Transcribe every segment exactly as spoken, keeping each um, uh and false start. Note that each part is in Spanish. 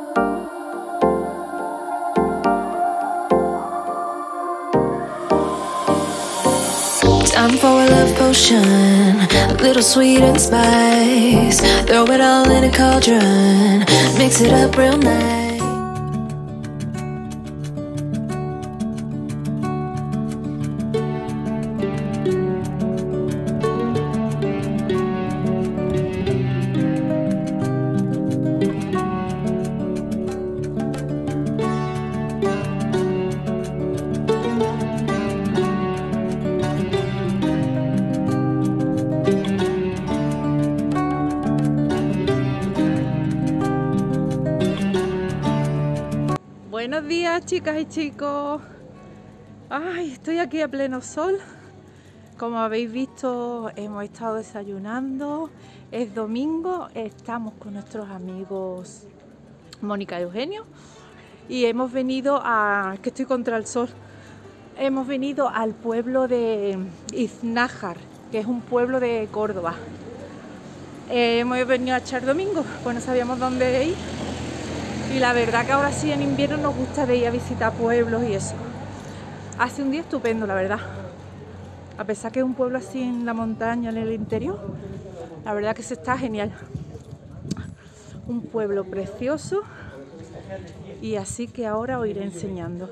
Time for a love potion, a little sweet and spice. Throw it all in a cauldron, mix it up real nice. Buenos días, chicas y chicos. Ay, estoy aquí a pleno sol. Como habéis visto, hemos estado desayunando. Es domingo, estamos con nuestros amigos Mónica y Eugenio y hemos venido a... que estoy contra el sol. Hemos venido al pueblo de Iznájar, que es un pueblo de Córdoba. Eh, hemos venido a echar domingo, pues no sabíamos dónde ir. Y la verdad que ahora sí en invierno nos gusta de ir a visitar pueblos y eso. Hace un día estupendo, la verdad. A pesar que es un pueblo así en la montaña, en el interior, la verdad que se está genial. Un pueblo precioso y así que ahora os iré enseñando.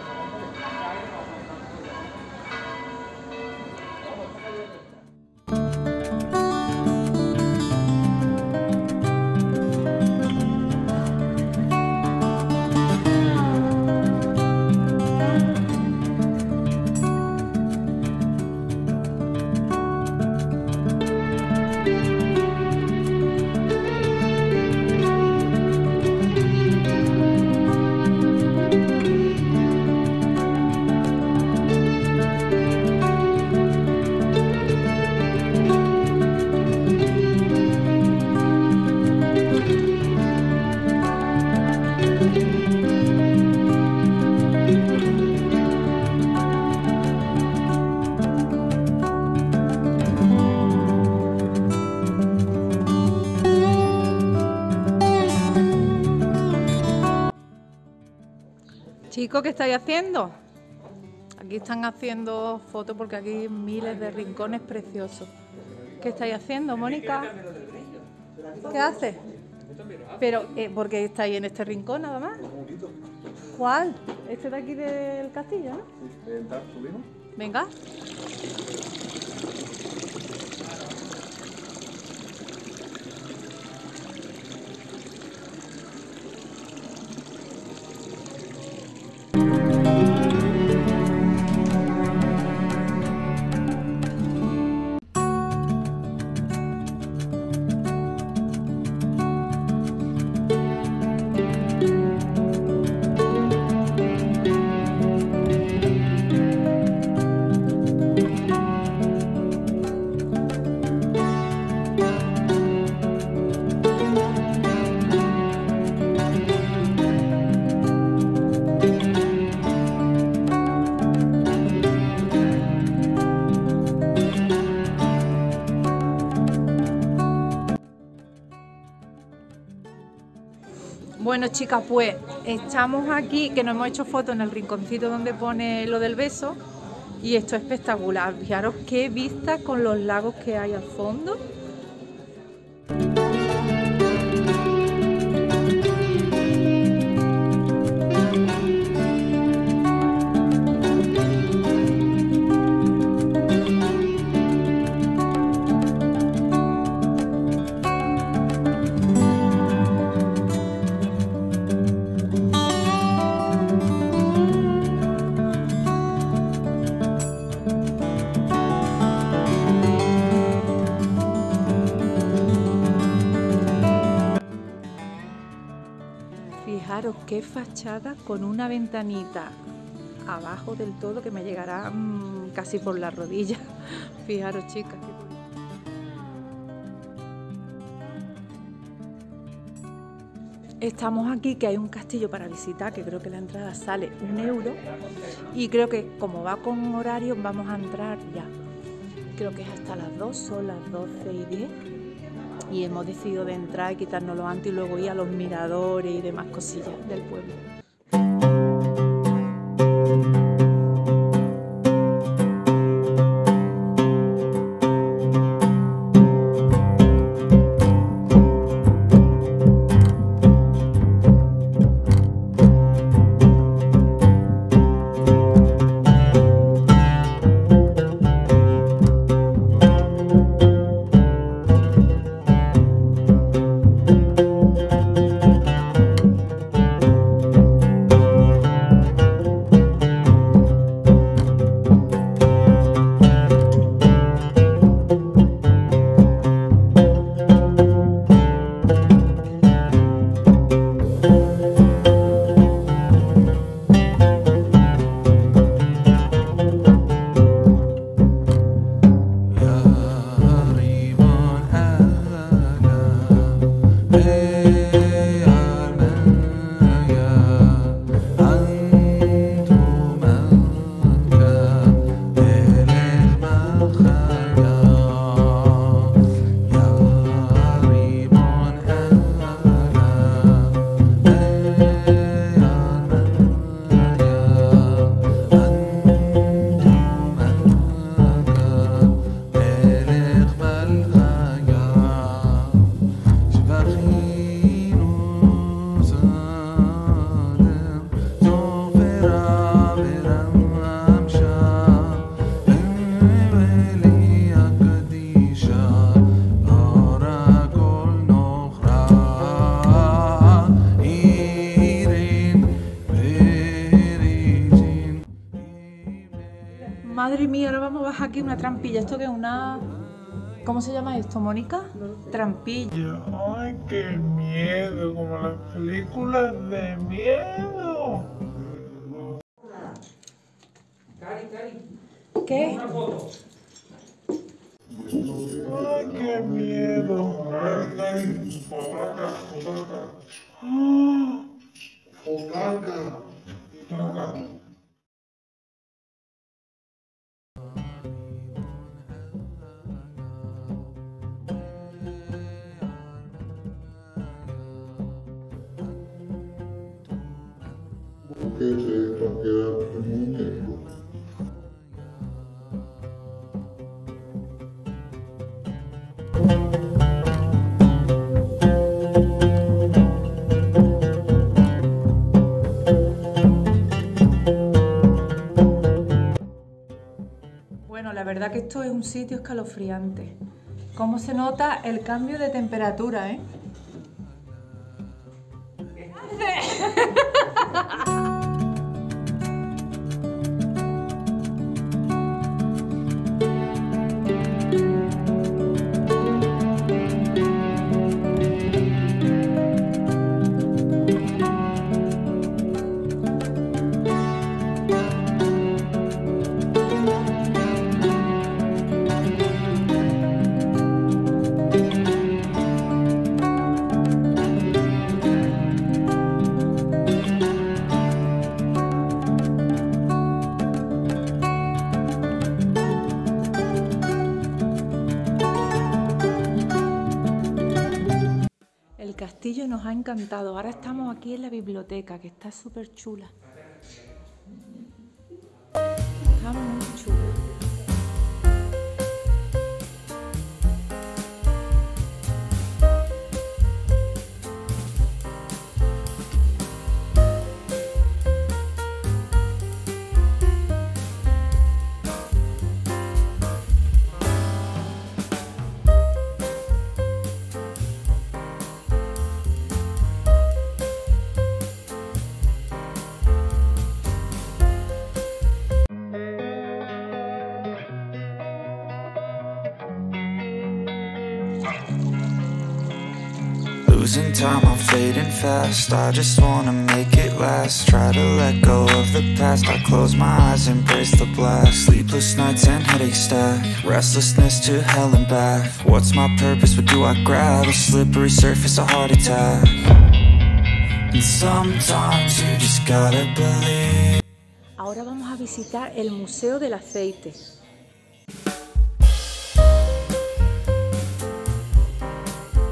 Chicos, ¿qué estáis haciendo? Aquí están haciendo fotos porque aquí hay miles de rincones preciosos. ¿Qué estáis haciendo, Mónica? ¿Qué haces? Pero, eh, ¿por qué estáis en este rincón nada más? ¿Cuál? Este de aquí del castillo, ¿no? Venga. Bueno, chicas, pues estamos aquí, que nos hemos hecho fotos en el rinconcito donde pone lo del beso y esto es espectacular. Fijaros qué vista con los lagos que hay al fondo. Fijaros qué fachada con una ventanita abajo del todo que me llegará mmm, casi por la rodilla. Fijaros, chicas. Estamos aquí, que hay un castillo para visitar, que creo que la entrada sale un euro. Y creo que como va con horario vamos a entrar ya. Creo que es hasta las dos, son las doce y diez. y hemos decidido de entrar y quitárnoslo antes y luego ir a los miradores y demás cosillas del pueblo. Madre mía, ahora vamos a bajar aquí una trampilla. ¿Esto qué es una...? ¿Cómo se llama esto, Mónica? Trampilla. Ay, qué miedo, como las películas de miedo. ¿Qué? Ay, qué miedo. Que sepa quedarte muñeco. Bueno, la verdad que esto es un sitio escalofriante. ¿Cómo se nota el cambio de temperatura, eh? ¿Qué haces? El castillo nos ha encantado. Ahora estamos aquí en la biblioteca, que está súper chula. Está muy chula. Losing time, I'm fading fast. I just wanna make it last. Try to let go of the past. I close my eyes, embrace the blast. Sleepless nights and headaches stack. Restlessness to hell and back. What's my purpose? What do I grab? A slippery surface, a heart attack. And sometimes you just gotta believe. Ahora vamos a visitar el Museo del Aceite.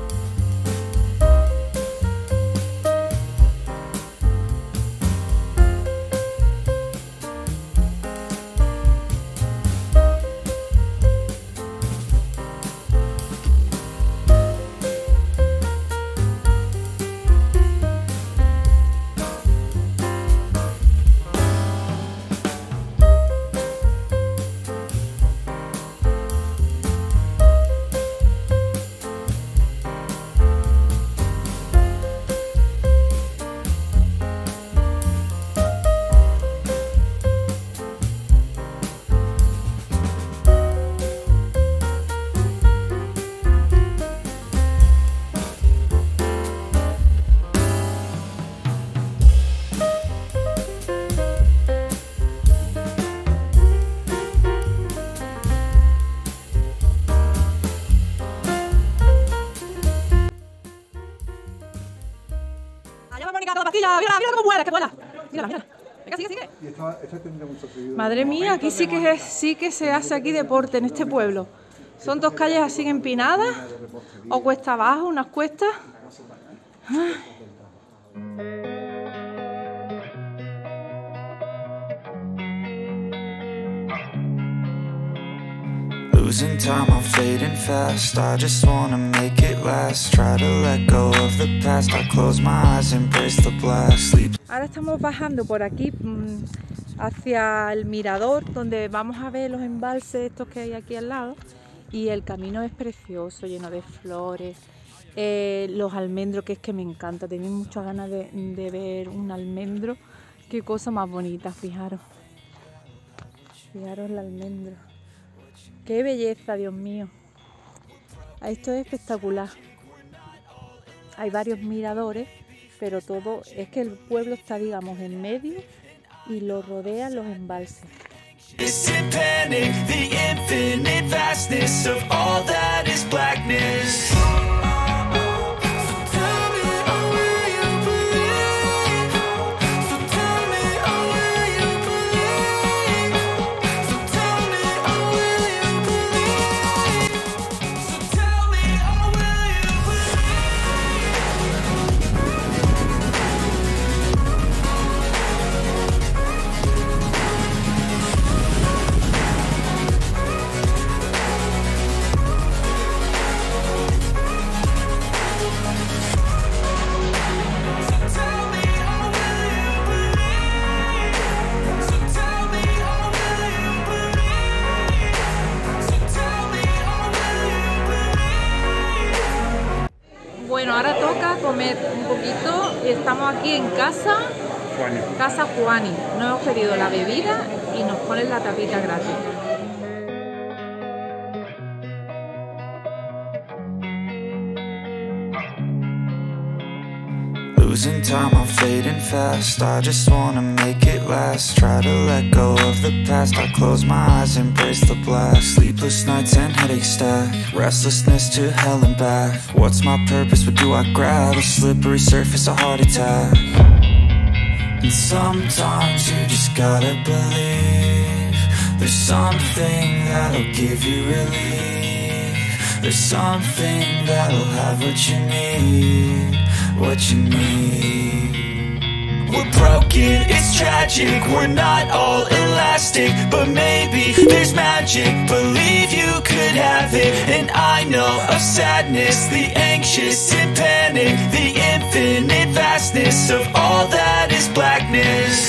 Allá va Mónica con la pastilla. Mira, mira cómo vuela, que vuela. Mírala, mírala. Venga, sigue, sigue. Y esta, esta tendría mucho seguido. Madre mía, aquí sí que, es, sí que se hace aquí deporte en este pueblo. Son dos calles así empinadas, o cuesta abajo, unas cuestas. Losing time, I'm fading fast. I just wanna make it last. Try to let go of the past. I close my eyes, embrace the blast. Sleep. Ahora estamos bajando por aquí mmm, hacia el mirador, donde vamos a ver los embalses estos que hay aquí al lado. Y el camino es precioso, lleno de flores. Eh, los almendros, que es que me encanta. Tenía muchas ganas de, de ver un almendro. Qué cosa más bonita, fijaros. Fijaros el almendro. Qué belleza, Dios mío. Esto es espectacular. Hay varios miradores, pero todo es que el pueblo está, digamos, en medio y lo rodean los embalses. This in panic, the infinite vastness of all that is blackness. Bueno, ahora toca comer un poquito. Estamos aquí en casa, Juani. Casa Juani. Nos hemos pedido la bebida y nos ponen la tapita gratis. Losing time, I'm fading fast. I just wanna make it last. Try to let go of the past. I close my eyes, embrace the blast. Sleepless nights and headache stack. Restlessness to hell and back. What's my purpose? What do I grab? A slippery surface, a heart attack. And sometimes you just gotta believe there's something that'll give you relief. There's something that'll have what you need, what you need. We're broken, it's tragic, we're not all elastic, but maybe there's magic, believe you could have it. And I know of sadness, the anxious and panic, the infinite vastness of all that is blackness.